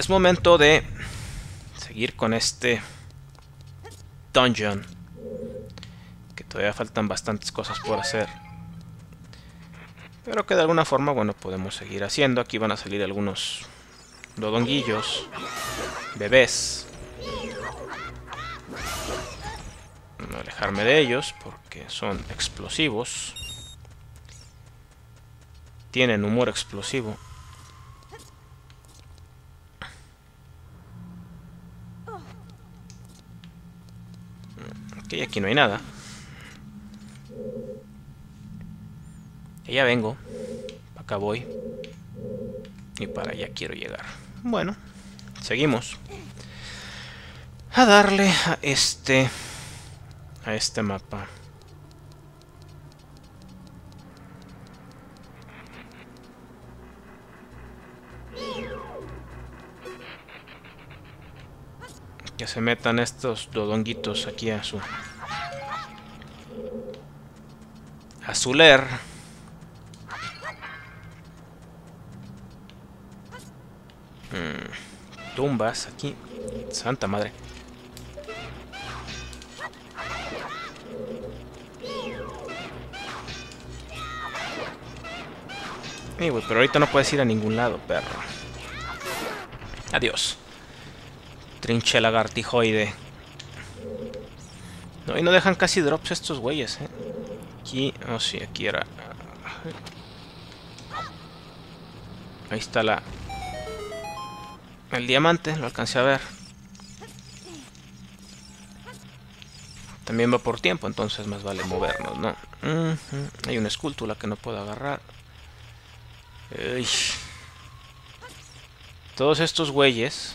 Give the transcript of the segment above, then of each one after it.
es momento de seguir con este dungeon, que todavía faltan bastantes cosas por hacer, pero que de alguna forma, bueno, podemos seguir haciendo. Aquí van a salir algunos dodonguillos, bebés. No alejarme de ellos porque son explosivos. Tienen humor explosivo. Ok, aquí no hay nada. Y ya vengo. Para acá voy. Y para allá quiero llegar. Bueno, seguimos. A darle a este mapa. Que se metan estos dodonguitos aquí a su lair. Tumbas aquí. Santa madre. Güey, pero ahorita no puedes ir a ningún lado, perro. Adiós. Trinche lagartijoide. No, y no dejan casi drops estos güeyes, ¿eh? Aquí... Oh, sí, aquí era... Ahí está el diamante, lo alcancé a ver. También va por tiempo, entonces más vale movernos, ¿no? Hay una escultura que no puedo agarrar. Uy. Todos estos güeyes,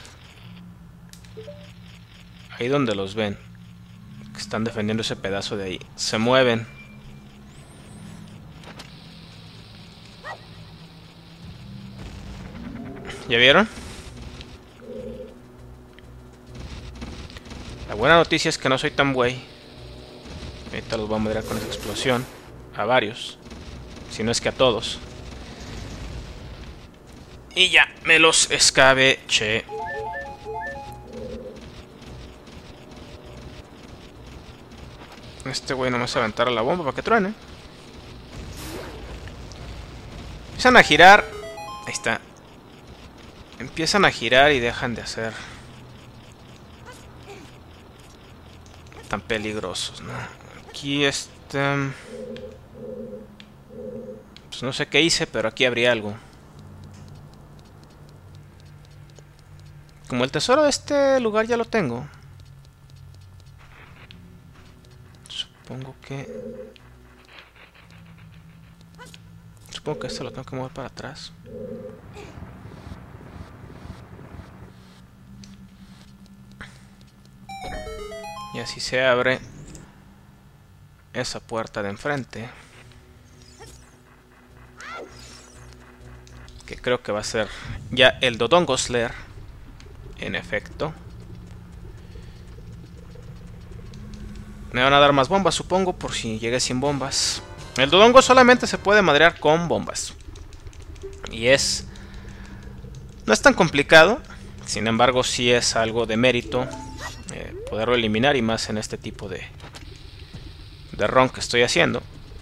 ahí donde los ven, que están defendiendo ese pedazo de ahí, se mueven. ¿Ya vieron? La buena noticia es que no soy tan güey. Ahorita los voy a madrear con esa explosión. A varios. Si no es que a todos. Y ya, me los escabeché. Este güey nomás aventar a la bomba para que truene. Empiezan a girar. Ahí está. Empiezan a girar y dejan de hacer tan peligrosos, ¿no? Aquí pues no sé qué hice, pero aquí habría algo. Como el tesoro de este lugar ya lo tengo, supongo que esto lo tengo que mover para atrás. Y así se abre esa puerta de enfrente, que creo que va a ser ya el Dodongo's Lair. En efecto. Me van a dar más bombas, supongo, por si llegué sin bombas. El Dodongo solamente se puede madrear con bombas. Y no es tan complicado. Sin embargo, sí es algo de mérito poderlo eliminar, y más en este tipo de run que estoy haciendo.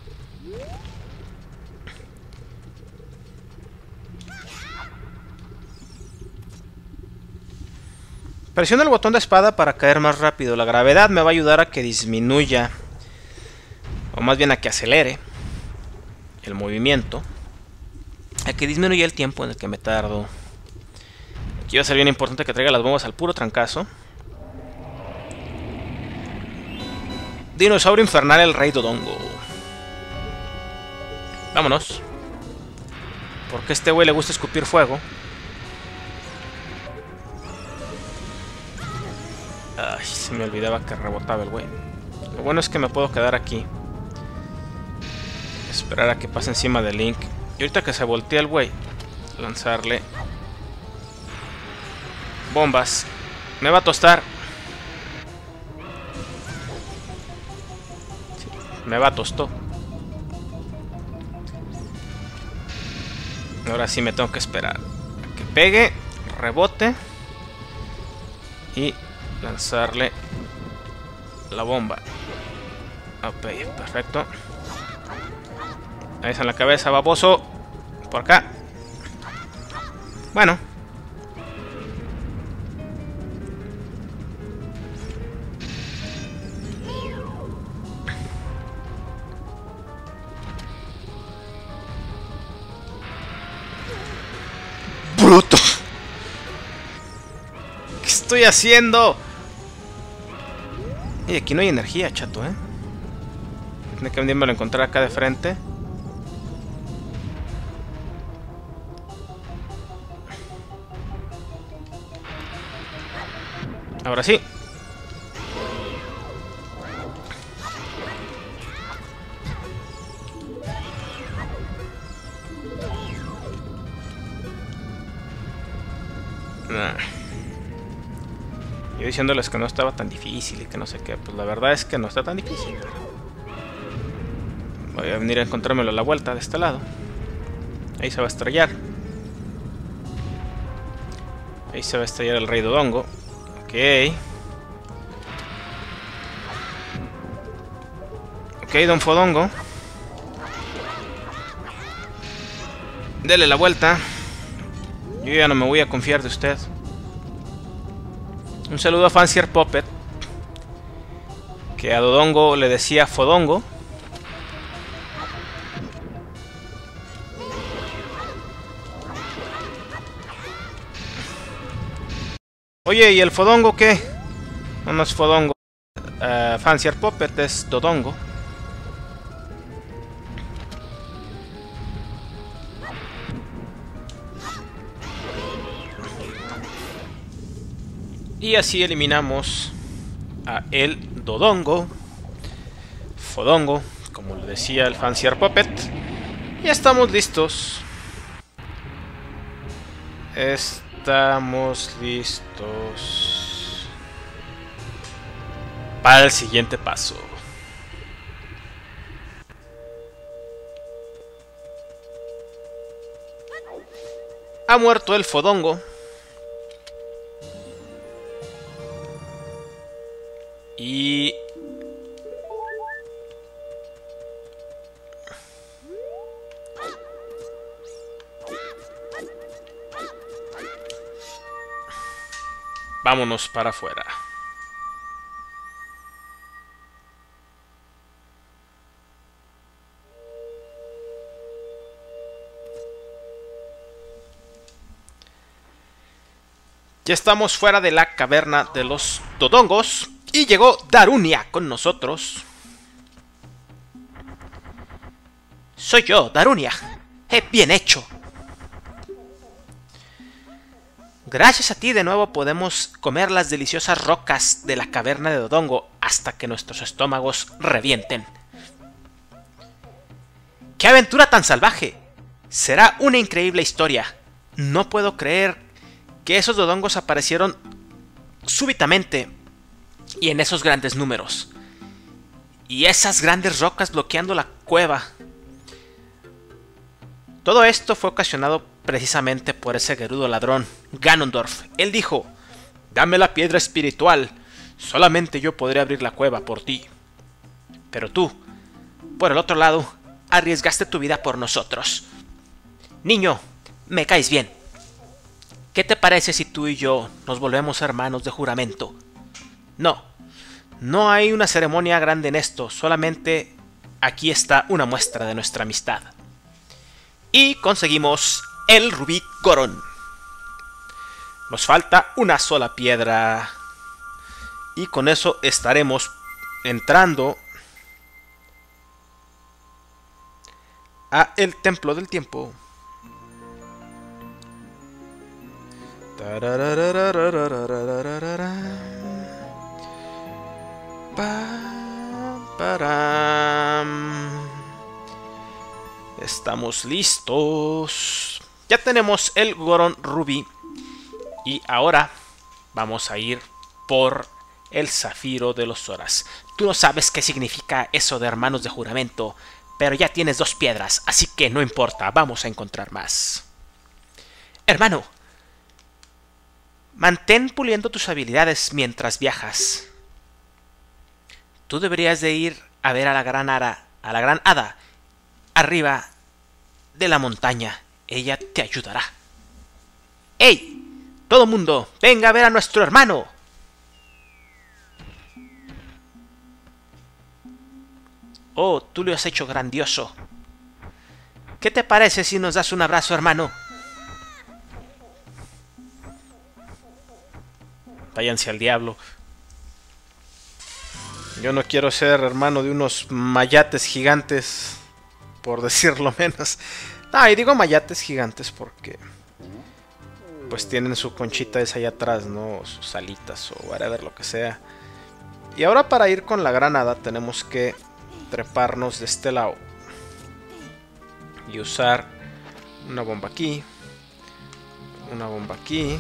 Presiono el botón de espada para caer más rápido. La gravedad me va a ayudar a que disminuya, o más bien a que acelere el movimiento, a que disminuya el tiempo en el que me tardo. Aquí va a ser bien importante que traiga las bombas al puro trancazo. Dinosaurio infernal, el rey Dodongo. Vámonos. Porque a este güey le gusta escupir fuego. Ay, se me olvidaba que rebotaba el güey. Lo bueno es que me puedo quedar aquí, esperar a que pase encima de Link. Y ahorita que se voltea el güey, lanzarle bombas. Me va a tostar. Sí, me va a tostar. Ahora sí me tengo que esperar a que pegue, rebote y lanzarle la bomba. Ok, perfecto. Ahí está en la cabeza, baboso. Por acá. Bueno. ¡Bruto! ¿Qué estoy haciendo? Y aquí no hay energía, chato, ¿eh? Tiene que venirme a encontrar acá de frente. Ahora sí. Yo diciéndoles que no estaba tan difícil y que no sé qué. Pues la verdad es que no está tan difícil. Voy a venir a encontrármelo a la vuelta de este lado. Ahí se va a estrellar. Ahí se va a estrellar el rey Dodongo. Ok. Ok, Don Fodongo. Dele la vuelta. Yo ya no me voy a confiar de usted. Un saludo a Fancier Puppet, que a Dodongo le decía Fodongo. Oye, ¿y el Fodongo qué? No es Fodongo. Fancier Puppet es Dodongo. Y así eliminamos a el Dodongo, Fodongo, como le decía el Fancier Puppet. Ya estamos listos. Estamos listos para el siguiente paso. Ha muerto el Fodongo. Y vámonos para afuera. Ya estamos fuera de la caverna de los Dodongos. Y llegó Darunia con nosotros. Soy yo, Darunia. Bien hecho. Gracias a ti de nuevo podemos comer las deliciosas rocas de la caverna de Dodongo hasta que nuestros estómagos revienten. ¡Qué aventura tan salvaje! Será una increíble historia. No puedo creer que esos Dodongos aparecieron súbitamente y en esos grandes números. Y esas grandes rocas bloqueando la cueva. Todo esto fue ocasionado precisamente por ese gerudo ladrón, Ganondorf. Él dijo: dame la piedra espiritual, solamente yo podré abrir la cueva por ti. Pero tú, por el otro lado, arriesgaste tu vida por nosotros. Niño, me caes bien. ¿Qué te parece si tú y yo nos volvemos hermanos de juramento? No hay una ceremonia grande en esto, solamente aquí está una muestra de nuestra amistad. Y conseguimos el rubí Goron. Nos falta una sola piedra. Y con eso estaremos entrando a el Templo del Tiempo. Estamos listos. Ya tenemos el Goron Rubí. Y ahora vamos a ir por el Zafiro de los Zoras. Tú no sabes qué significa eso de hermanos de juramento, pero ya tienes 2 piedras, así que no importa, vamos a encontrar más. Hermano, Mantén puliendo tus habilidades mientras viajas. Tú deberías de ir a ver a la gran hada arriba de la montaña. Ella te ayudará. ¡Ey! ¡Todo mundo! ¡Venga a ver a nuestro hermano! Oh, tú lo has hecho grandioso. ¿Qué te parece si nos das un abrazo, hermano? Váyanse al diablo. Yo no quiero ser hermano de unos mayates gigantes, por decirlo menos. No, y digo mayates gigantes porque pues tienen su conchita esa allá atrás, ¿no? O sus alitas o whatever, lo que sea. Y ahora para ir con la granada tenemos que treparnos de este lado y usar una bomba aquí, una bomba aquí.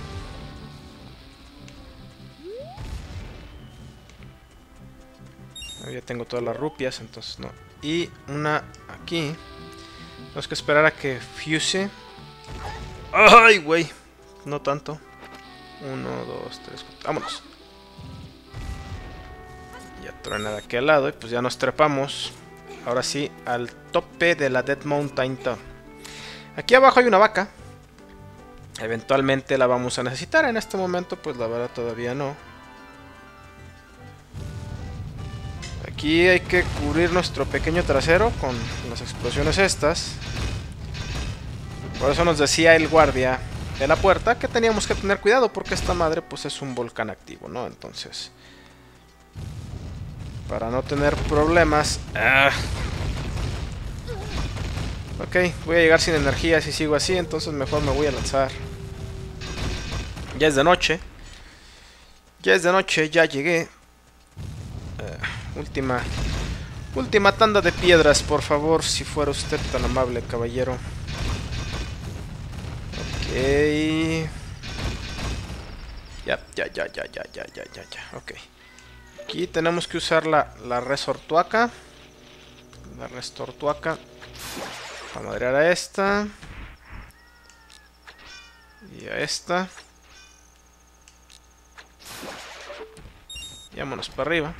Ya tengo todas las rupias, entonces no. Y una aquí. Tenemos que esperar a que fuse. ¡Ay, güey! No tanto. 1, 2, 3, 4. ¡Vámonos! Ya truena de aquel lado y pues ya nos trepamos. Ahora sí, al tope de la Dead Mountain Top. Aquí abajo hay una vaca. Eventualmente la vamos a necesitar. En este momento pues la verdad todavía no. Aquí hay que cubrir nuestro pequeño trasero con las explosiones estas. Por eso nos decía el guardia de la puerta que teníamos que tener cuidado porque esta madre pues es un volcán activo, ¿no? Entonces, para no tener problemas... Ok, voy a llegar sin energía si sigo así, entonces mejor me voy a lanzar. Ya es de noche. Ya es de noche, ya llegué. Última tanda de piedras, por favor, si fuera usted tan amable, caballero. Ok. Ya. Ok. Aquí tenemos que usar la resortuaca. La restortuaca. Para madrear a esta. Y a esta. Y vámonos para arriba.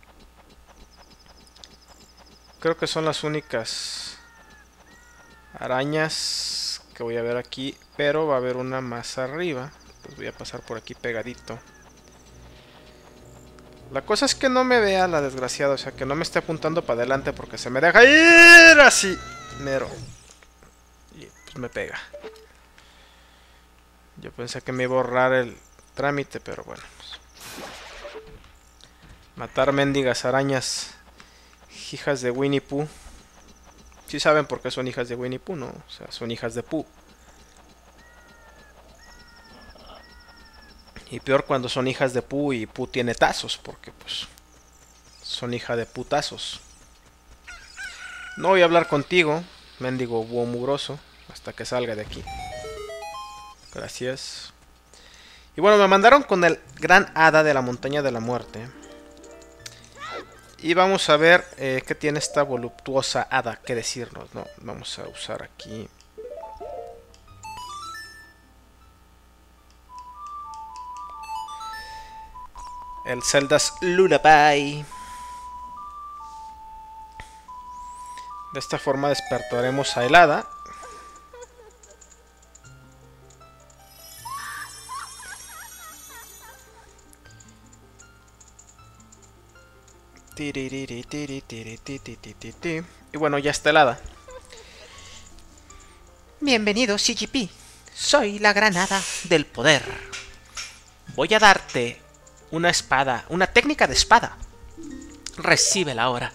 Creo que son las únicas arañas que voy a ver aquí. Pero va a haber una más arriba. Pues voy a pasar por aquí pegadito. La cosa es que no me vea la desgraciada. O sea, que no me esté apuntando para adelante porque se me deja ir así. Mero. Y pues me pega. Yo pensé que me iba a borrar el trámite, pero bueno. Pues. Matar mendigas arañas. Hijas de Winnie Pooh. Sí saben por qué son hijas de Winnie Pooh, ¿no? O sea, son hijas de Pooh. Y peor cuando son hijas de Pooh y Pooh tiene tazos, porque pues son hija de putazos. No voy a hablar contigo, mendigo búho mugroso, hasta que salga de aquí. Gracias. Y bueno, me mandaron con el gran hada de la montaña de la muerte. Y vamos a ver qué tiene esta voluptuosa hada que decirnos, ¿no? Vamos a usar aquí. El Zelda's Lullaby. De esta forma despertaremos a el hada. Y bueno, ya está el hada. Bienvenido, CGP. Soy la gran hada del poder. Voy a darte una espada, una técnica de espada. Recíbela ahora.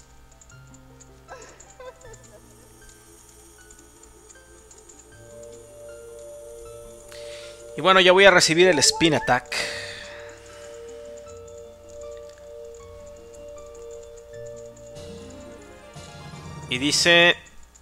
Y bueno, ya voy a recibir el Spin Attack. Y dice...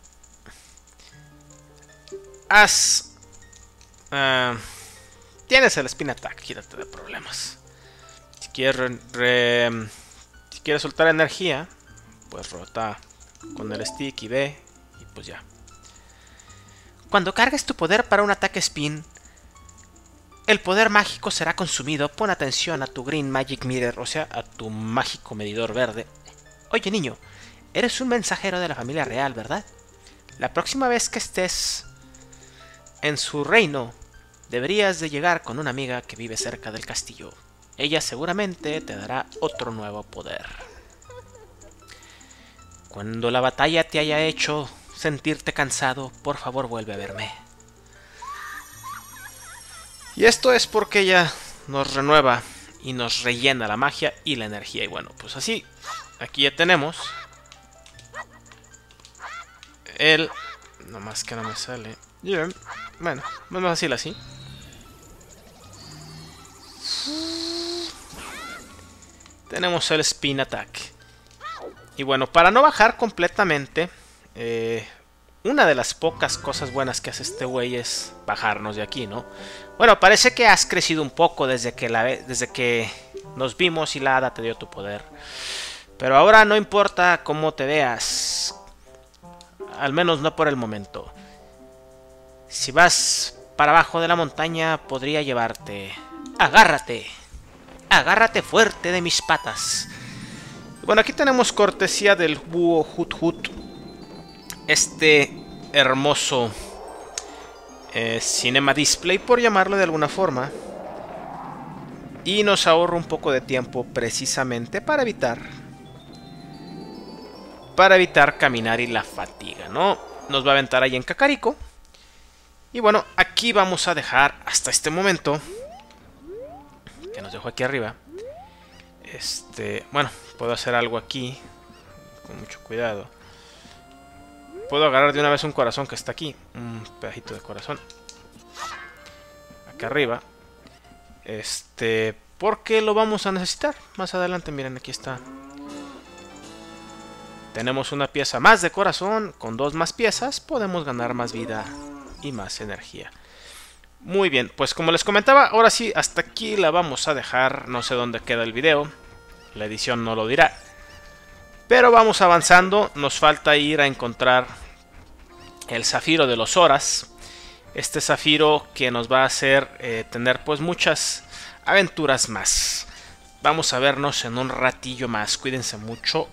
tienes el Spin Attack, quítate de problemas. Si quieres, si quieres soltar energía, pues rota con el stick y ve, y pues ya. Cuando cargues tu poder para un ataque spin, el poder mágico será consumido. Pon atención a tu Green Magic Mirror, o sea, a tu mágico medidor verde. Oye, niño, eres un mensajero de la familia real, ¿verdad? La próxima vez que estés en su reino, deberías de llegar con una amiga que vive cerca del castillo. Ella seguramente te dará otro nuevo poder. Cuando la batalla te haya hecho sentirte cansado, por favor vuelve a verme. Y esto es porque ella nos renueva y nos rellena la magia y la energía. Y bueno, pues así, aquí ya tenemos el... Nomás que no me sale. Bien, bueno, más fácil así. Tenemos el Spin Attack. Y bueno, para no bajar completamente, una de las pocas cosas buenas que hace este güey es bajarnos de aquí, ¿no? Bueno, parece que has crecido un poco desde que nos vimos y la hada te dio tu poder. Pero ahora no importa cómo te veas. Al menos no por el momento. Si vas para abajo de la montaña, podría llevarte. ¡Agárrate! ¡Agárrate fuerte de mis patas! Bueno, aquí tenemos cortesía del búho Hut Hut. Este hermoso Cinema Display, por llamarlo de alguna forma. Y nos ahorra un poco de tiempo precisamente para evitar caminar y la fatiga, ¿no? Nos va a aventar ahí en Kakariko. Y bueno, aquí vamos a dejar hasta este momento, que nos dejó aquí arriba. Bueno, puedo hacer algo aquí con mucho cuidado. Puedo agarrar de una vez un corazón que está aquí, un pedacito de corazón acá arriba. Porque lo vamos a necesitar más adelante. Miren, aquí está. Tenemos una pieza más de corazón. Con 2 más piezas podemos ganar más vida y más energía. Muy bien, pues como les comentaba, ahora sí, hasta aquí la vamos a dejar. No sé dónde queda el video, la edición no lo dirá. Pero vamos avanzando, nos falta ir a encontrar el zafiro de los Horas. Este zafiro que nos va a hacer tener pues muchas aventuras más. Vamos a vernos en un ratillo más, cuídense mucho.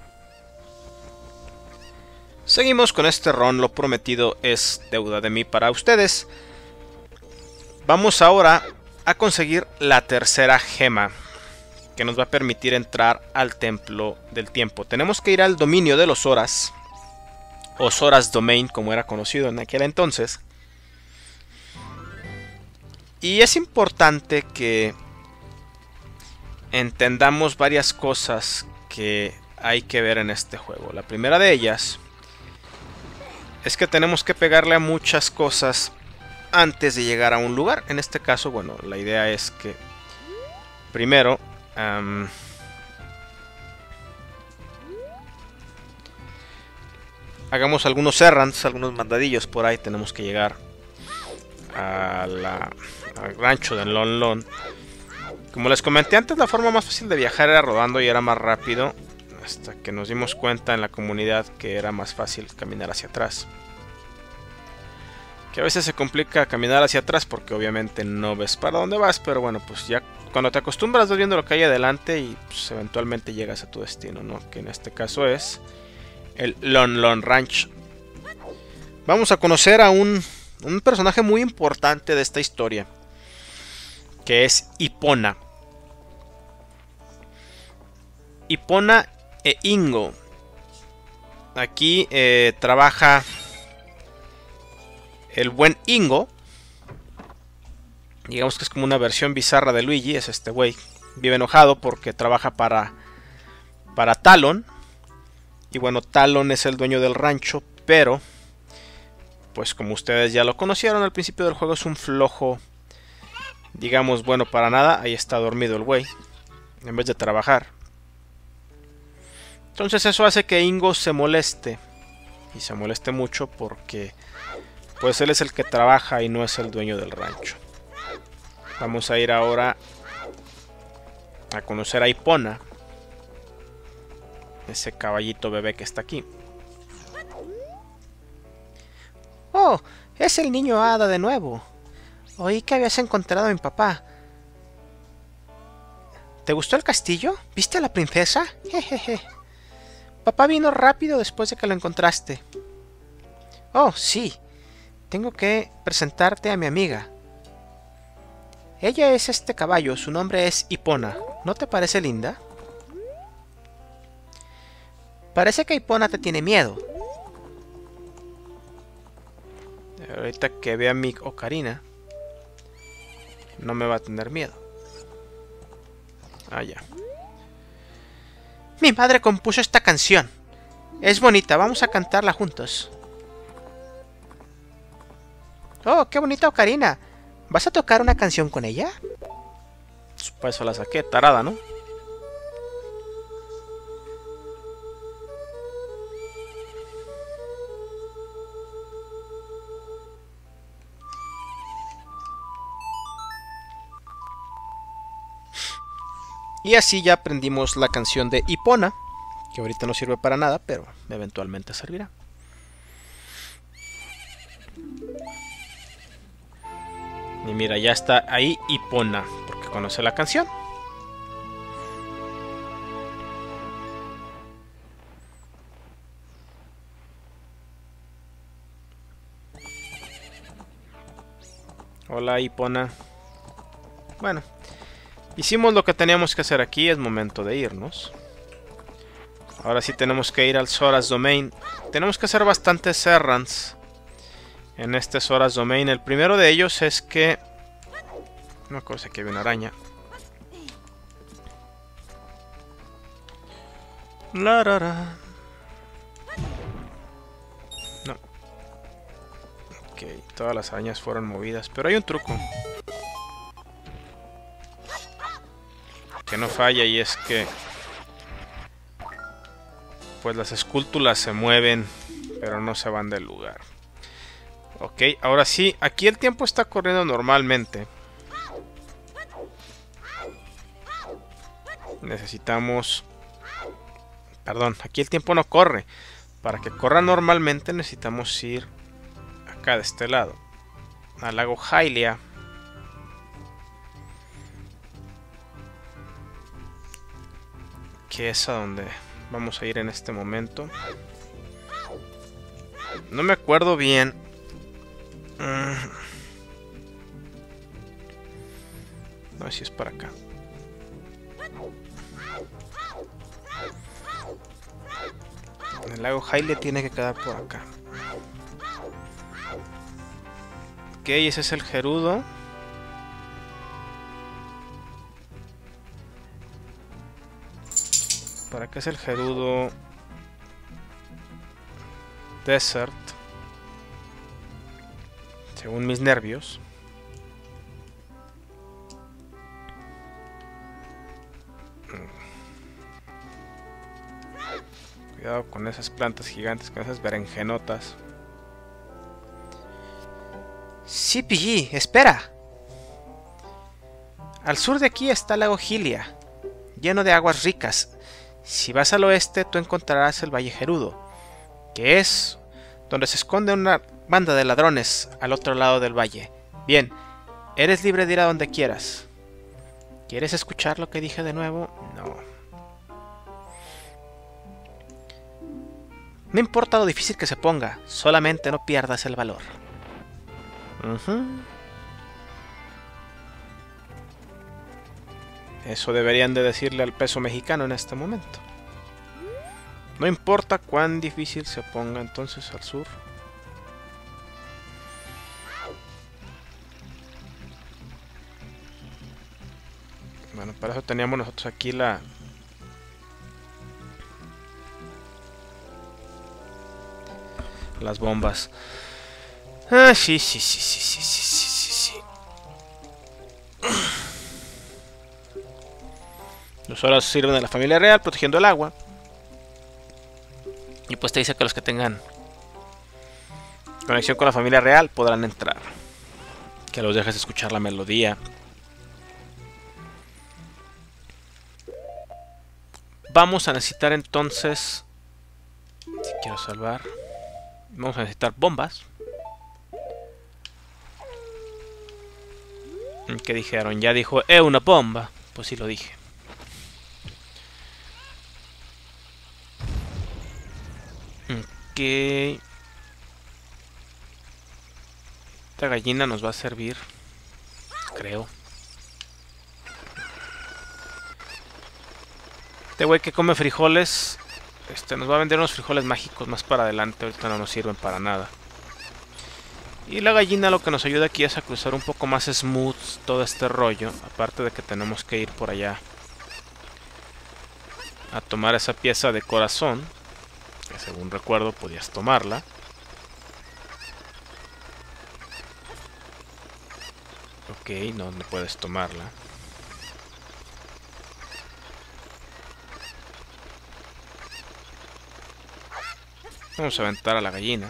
Seguimos con este run, lo prometido es deuda de mí para ustedes. Vamos ahora a conseguir la tercera gema, que nos va a permitir entrar al templo del tiempo. Tenemos que ir al dominio de los Horas, o Zora's Domain como era conocido en aquel entonces. Y es importante que entendamos varias cosas que hay que ver en este juego. La primera de ellas es que tenemos que pegarle a muchas cosas antes de llegar a un lugar. En este caso, bueno, la idea es que primero hagamos algunos errands, algunos mandadillos por ahí. Tenemos que llegar al rancho de Lon Lon. Como les comenté antes, la forma más fácil de viajar era rodando y era más rápido, hasta que nos dimos cuenta en la comunidad que era más fácil caminar hacia atrás. Que a veces se complica caminar hacia atrás porque obviamente no ves para dónde vas, pero bueno, pues ya cuando te acostumbras vas viendo lo que hay adelante y pues eventualmente llegas a tu destino, ¿no? Que en este caso es el Lon Lon Ranch. Vamos a conocer a un personaje muy importante de esta historia, que es Ipona. Ipona e Ingo. Aquí trabaja el buen Ingo. Digamos que es como una versión bizarra de Luigi. Es este güey. Vive enojado porque trabaja para Talon. Y bueno, Talon es el dueño del rancho, pero pues como ustedes ya lo conocieron al principio del juego, es un flojo, digamos, bueno para nada. Ahí está dormido el güey, en vez de trabajar. Entonces eso hace que Ingo se moleste. Y se moleste mucho porque pues él es el que trabaja y no es el dueño del rancho. Vamos a ir ahora a conocer a Ipona, ese caballito bebé que está aquí. Oh, es el niño hada de nuevo. Oí que habías encontrado a mi papá. ¿Te gustó el castillo? ¿Viste a la princesa? Jejeje. Papá vino rápido después de que lo encontraste. Oh, sí. Tengo que presentarte a mi amiga. Ella es este caballo, su nombre es Hipona. ¿No te parece linda? Parece que Hipona te tiene miedo. Ahorita que vea a mi Ocarina, no me va a tener miedo. Ah, ya. Mi madre compuso esta canción. Es bonita, vamos a cantarla juntos. Oh, qué bonita Ocarina. ¿Vas a tocar una canción con ella? Por eso la saqué, tarada, ¿no? Y así ya aprendimos la canción de Hipona, que ahorita no sirve para nada, pero eventualmente servirá. Y mira, ya está ahí Hipona, porque conoce la canción. Hola Hipona. Bueno, hicimos lo que teníamos que hacer aquí, es momento de irnos. Ahora sí tenemos que ir al Zora's Domain. Tenemos que hacer bastantes errands en este Zora's Domain. El primero de ellos es que... no me acuerdo si aquí había una araña. La, ra, ra. No. Ok, todas las arañas fueron movidas. Pero hay un truco que no falla, y es que pues las esculturas se mueven, pero no se van del lugar. Ok, ahora sí, aquí el tiempo está corriendo normalmente. Necesitamos... perdón, aquí el tiempo no corre. Para que corra normalmente necesitamos ir acá de este lado, al lago Hylia. Que es a donde vamos a ir en este momento. No me acuerdo bien. No sé si es para acá. El lago Hylia tiene que quedar por acá. Ok, ese es el Gerudo. ¿Para acá es el Gerudo Desert? Según mis nervios. Cuidado con esas plantas gigantes, con esas berenjenotas. Sí, Pidgey, espera. Al sur de aquí está el lago Hylia, lleno de aguas ricas. Si vas al oeste, tú encontrarás el Valle Gerudo, que es donde se esconde una banda de ladrones al otro lado del valle. Bien, eres libre de ir a donde quieras. ¿Quieres escuchar lo que dije de nuevo? No. No importa lo difícil que se ponga, solamente no pierdas el valor. Eso deberían de decirle al peso mexicano en este momento. No importa cuán difícil se ponga entonces al sur. Bueno, para eso teníamos nosotros aquí las bombas. Ah, sí. Los Zoras sirven a la familia real protegiendo el agua. Y pues te dice que los que tengan conexión con la familia real podrán entrar. Que los dejes escuchar la melodía. Vamos a necesitar entonces... si quiero salvar... vamos a necesitar bombas. ¿Qué dijeron? Ya dijo, una bomba. Pues sí lo dije. Ok. Esta gallina nos va a servir, creo. Este güey que come frijoles, nos va a vender unos frijoles mágicos más para adelante. Ahorita no nos sirven para nada. Y la gallina lo que nos ayuda aquí es a cruzar un poco más smooth todo este rollo. Aparte de que tenemos que ir por allá a tomar esa pieza de corazón, que según recuerdo podías tomarla. Ok, no puedes tomarla. Vamos a aventar a la gallina.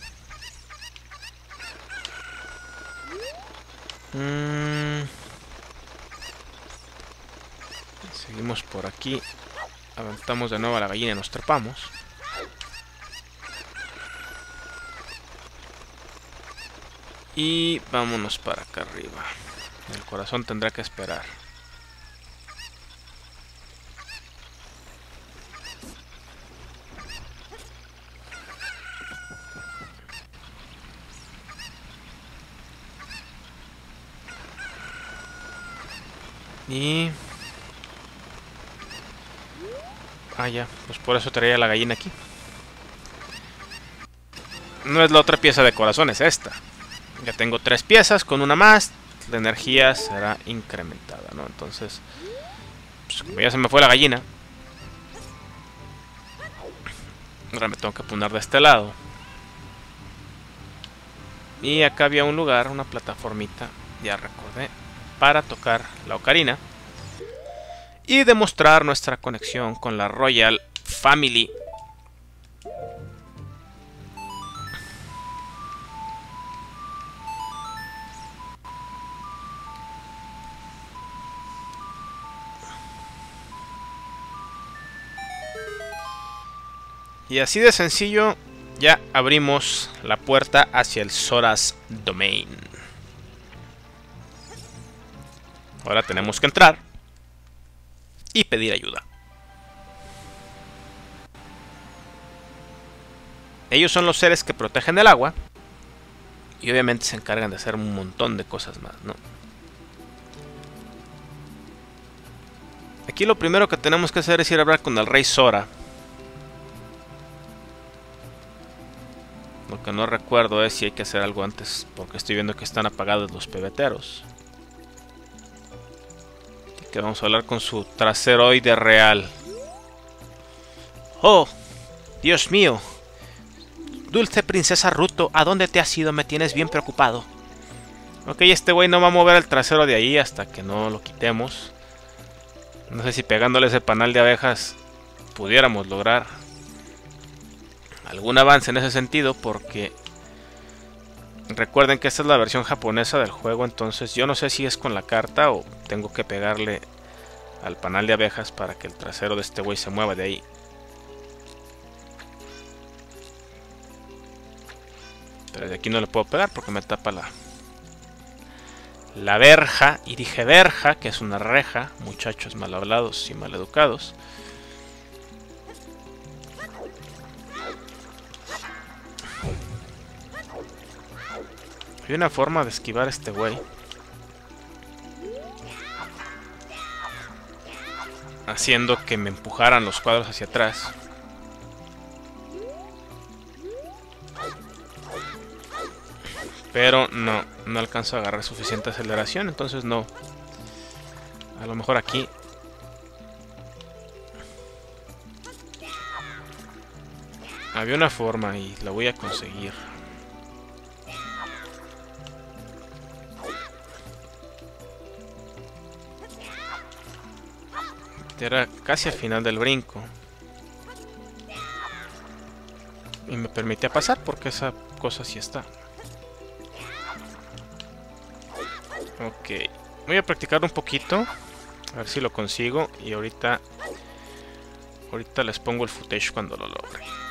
Seguimos por aquí. Aventamos de nuevo a la gallina y nos trepamos. Y vámonos para acá arriba. El corazón tendrá que esperar. Y... ah, ya. Pues por eso traía la gallina aquí. No es la otra pieza de corazón, es esta. Ya tengo 3 piezas, con una más la energía será incrementada, ¿no? Entonces, pues como ya se me fue la gallina, ahora me tengo que poner de este lado. Y acá había un lugar, una plataformita, ya recordé, para tocar la ocarina y demostrar nuestra conexión con la Royal Family. Y así de sencillo ya abrimos la puerta hacia el Zora's Domain. Ahora tenemos que entrar y pedir ayuda. Ellos son los seres que protegen el agua y obviamente se encargan de hacer un montón de cosas más, ¿no? Aquí lo primero que tenemos que hacer es ir a hablar con el rey Zora. Lo que no recuerdo es si hay que hacer algo antes, porque estoy viendo que están apagados los pebeteros. Y que vamos a hablar con su traseroide real. ¡Oh! ¡Dios mío! Dulce princesa Ruto, ¿a dónde te has ido? Me tienes bien preocupado. Ok, este güey no va a mover el trasero de ahí hasta que no lo quitemos. No sé si pegándole ese panal de abejas pudiéramos lograr algún avance en ese sentido, porque recuerden que esta es la versión japonesa del juego, entonces yo no sé si es con la carta o tengo que pegarle al panal de abejas para que el trasero de este güey se mueva de ahí. Pero de aquí no le puedo pegar porque me tapa la verja, y dije verja, que es una reja, muchachos mal hablados y mal educados. Hay una forma de esquivar a este güey. Haciendo que me empujaran los cuadros hacia atrás. Pero no alcanzo a agarrar suficiente aceleración, entonces no. A lo mejor aquí. Había una forma y la voy a conseguir. Era casi al final del brinco. Y me permitía pasar porque esa cosa sí está. Ok. Voy a practicar un poquito. A ver si lo consigo. Y ahorita les pongo el footage cuando lo logre.